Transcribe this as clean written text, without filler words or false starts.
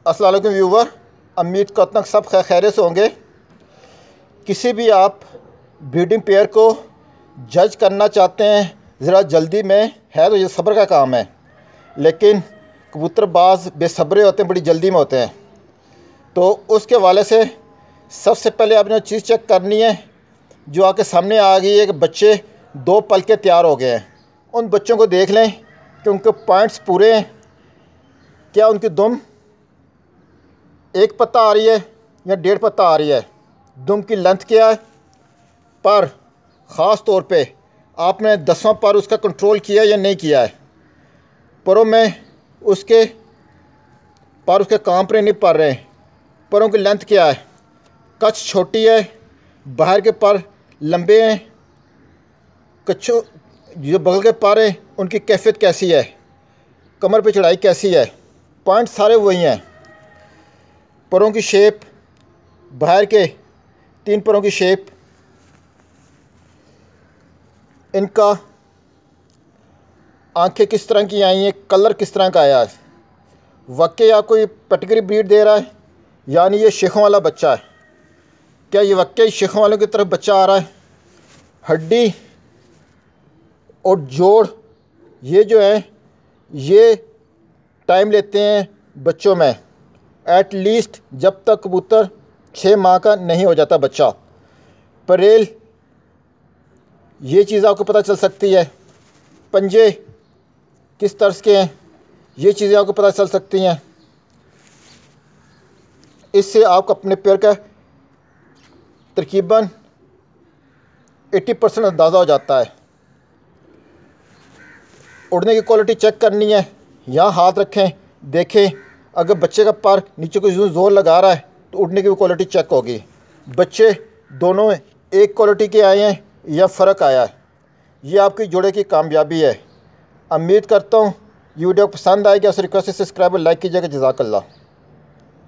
अस्सलाम वालेकुम व्यूवर, उम्मीद करता हूँ सब खैरियत से होंगे। किसी भी आप ब्रीडिंग पेयर को जज करना चाहते हैं, ज़रा जल्दी में है तो ये सब्र का काम है, लेकिन कबूतरबाज बेसब्रे होते हैं, बड़ी जल्दी में होते हैं। तो उसके हवाले से सबसे पहले आपने चीज़ चेक करनी है जो आके सामने आ गई है कि बच्चे 2 पल के तैयार हो गए हैं। उन बच्चों को देख लें कि उनके पॉइंट्स पूरे हैं, क्या उनकी दुम 1 पत्ता आ रही है या 1.5 पत्ता आ रही है, दुम की लेंथ क्या है। पर ख़ास तौर पे आपने 10वां पर उसका कंट्रोल किया या नहीं किया है। परों में उसके पर उसके काम पर नहीं पड़ रहे, परों की लेंथ क्या है, कच्छ छोटी है, बाहर के पर लंबे हैं, कच्छों जो बगल के पर हैं उनकी कैफियत कैसी है, कमर पे चढ़ाई कैसी है। पॉइंट सारे वही हैं। परों की शेप, बाहर के 3 परों की शेप, इनका आंखें किस तरह की आई हैं, कलर किस तरह का आया है। वाकई आपको ये पेडिग्री ब्रीड दे रहा है, यानी ये शेखों वाला बच्चा है। क्या ये वाकई शेखों वालों की तरफ बच्चा आ रहा है। हड्डी और जोड़ ये जो है ये टाइम लेते हैं बच्चों में, एट लीस्ट जब तक कबूतर 6 माह का नहीं हो जाता बच्चा। परेल ये चीज़ आपको पता चल सकती है। पंजे किस तरह के हैं ये चीज़ें आपको पता चल सकती हैं। इससे आपको अपने पेयर का तकरीबन 80% अंदाज़ा हो जाता है। उड़ने की क्वालिटी चेक करनी है, यहाँ हाथ रखें, देखें अगर बच्चे का पर नीचे कोई ज़ोर लगा रहा है तो उड़ने की भी क्वालिटी चेक होगी। बच्चे दोनों एक क्वालिटी के आए हैं या फ़र्क आया है, ये आपकी जोड़े की कामयाबी है। उम्मीद करता हूँ ये वीडियो पसंद आएगी। आपसे रिक्वेस्ट है सब्सक्राइब और लाइक कीजिएगा। जज़ाकल्लाह।